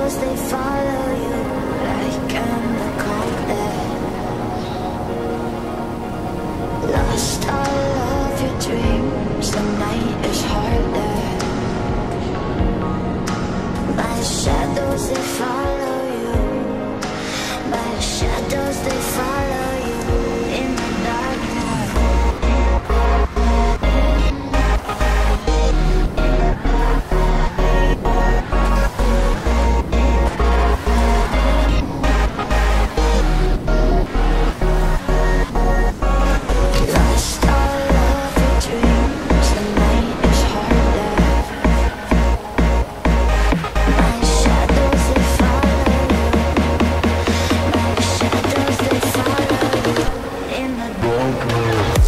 shadows, they follow you like anaconda. Lost all of your dreams, the night is harder. My shadows, they follow you. My shadows, they follow you in the darkness. Lost all of your dreams, the night is harder. My shadows, they follow you. My shadows, they follow you in the darkness.